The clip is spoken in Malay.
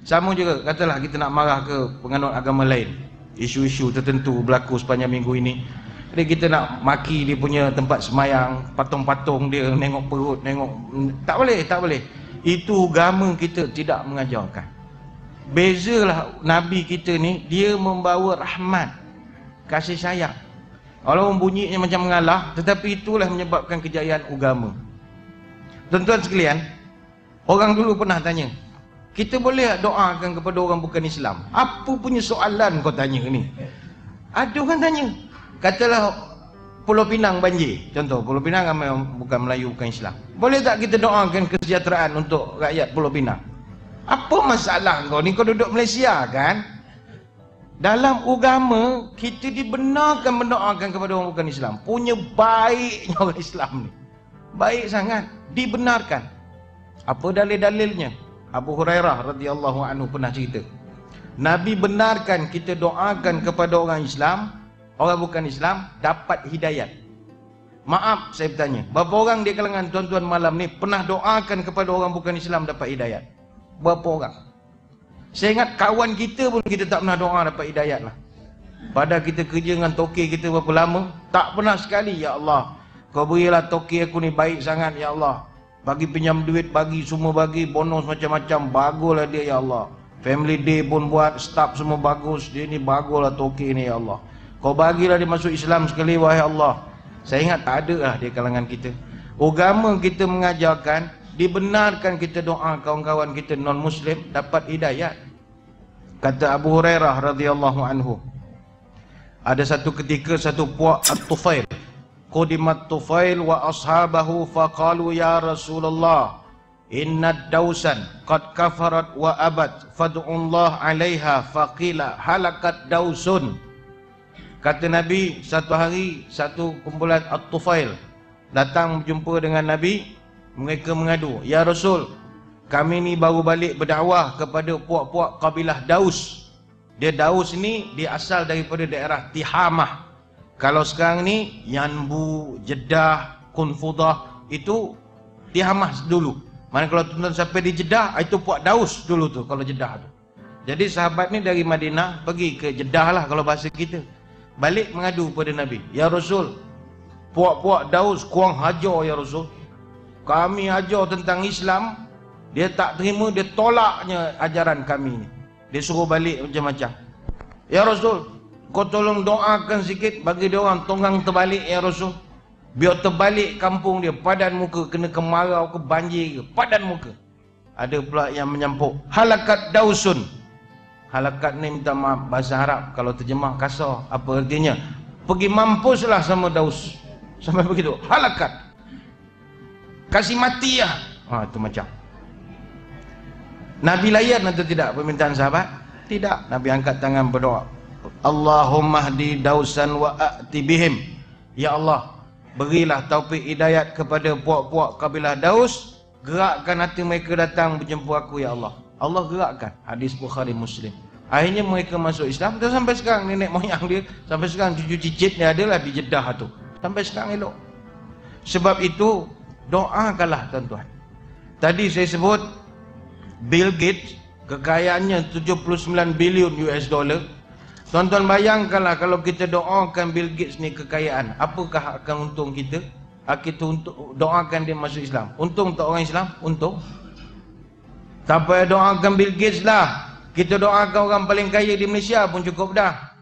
Sama juga, katalah kita nak marah ke penganut agama lain, isu-isu tertentu berlaku sepanjang minggu ini. Jadi kita nak maki dia punya tempat semayang, patung-patung dia, nengok perut, nengok. Tak boleh, tak boleh. Itu agama kita tidak mengajarkan. Bezalah Nabi kita ni, dia membawa rahmat, kasih sayang. Walaupun bunyinya macam mengalah, tetapi itulah menyebabkan kejayaan agama. Tuan-tuan sekalian, orang dulu pernah tanya, kita boleh doakan kepada orang bukan Islam? Apa punya soalan kau tanya ni? Ada orang tanya. Katalah Pulau Pinang banjir. Contoh, Pulau Pinang ramai bukan Melayu, bukan Islam. Boleh tak kita doakan kesejahteraan untuk rakyat Pulau Pinang? Apa masalah kau ni? Kau duduk Malaysia kan? Dalam agama, kita dibenarkan mendoakan kepada orang bukan Islam. Punya baiknya orang Islam ni. Baik sangat. Dibenarkan. Apa dalil-dalilnya? Abu Hurairah radhiyallahu anhu pernah cerita, Nabi benarkan kita doakan kepada orang Islam, orang bukan Islam dapat hidayat. Maaf saya bertanya, berapa orang di kalangan tuan-tuan malam ni pernah doakan kepada orang bukan Islam dapat hidayat? Berapa orang? Saya ingat kawan kita pun kita tak pernah doa dapat hidayat lah. Padahal kita kerja dengan toke kita berapa lama, tak pernah sekali, ya Allah, kau berilah toke aku ni baik sangat, ya Allah. Bagi pinjam duit, bagi semua, bagi bonus macam-macam, baguslah dia, ya Allah. Family day pun buat, staff semua bagus, dia ni baguslah toke ni, ya Allah. Kau bagilah dia masuk Islam sekali, wahai Allah. Saya ingat tak ada lah di kalangan kita. Agama kita mengajarkan, dibenarkan kita doa kawan-kawan kita non-Muslim dapat hidayat. Kata Abu Hurairah radhiyallahu anhu, ada satu ketika satu puak At-Tufail, Qudimat Tufail wa ashabahu faqalu ya Rasulullah inna dausan qad kafarat wa abad fad'ullah alaiha faqila halakat dausun. Kata Nabi, satu hari satu kumpulan At-Tufail datang berjumpa dengan Nabi. Mereka mengadu, ya Rasul, kami ni baru balik berdakwah kepada puak-puak kabilah Daus. Dia Daus ni dia asal daripada daerah Tihamah. Kalau sekarang ni Yanbu, Jeddah, Kunfudah, itu Tihamah dulu. Mana kalau tuan-tuan sampai di Jeddah, itu puak Daus dulu tu kalau Jeddah tu. Jadi sahabat ni dari Madinah pergi ke Jeddah lah kalau bahasa kita. Balik mengadu pada Nabi, ya Rasul, puak-puak Daus kurang hajar ya Rasul. Kami ajar tentang Islam, dia tak terima, dia tolaknya ajaran kami ni. Dia suruh balik macam-macam. Ya Rasul, kau tolong doakan sikit bagi dia orang tonggang terbalik ya Rasul. Biar terbalik kampung dia, padan muka, kena kemarau ke banjir ke, padan muka. Ada pula yang menyampuk, halakat dausun. Halakat ni minta maaf bahasa Arab, kalau terjemah kasar, apa artinya? Pergi mampuslah sama Daus. Sampai begitu, halakat. Kasih mati lah. Itu macam. Nabi layan atau tidak permintaan sahabat? Tidak. Nabi angkat tangan berdoa, Allahumma hdi dausan wa a'ti bihim. Ya Allah, berilah taufik hidayat kepada puak-puak kabilah Daus, gerakkan hati mereka datang berjumpa aku ya Allah. Allah gerakkan. Hadis Bukhari Muslim. Akhirnya mereka masuk Islam. Dan sampai sekarang nenek moyang dia, sampai sekarang cucu cicit dia adalah di Jeddah tu. Sampai sekarang elok. Sebab itu doakanlah tuan-tuan. Tadi saya sebut Bill Gates, kekayaannya 79 bilion US dollar. Tuan-tuan bayangkanlah kalau kita doakan Bill Gates ni kekayaan, apakah akan untung kita? Kita untuk doakan dia masuk Islam. Untung tak orang Islam? Untung. Tak payah doakan Bill Gates lah. Kita doakan orang paling kaya di Malaysia pun cukup dah.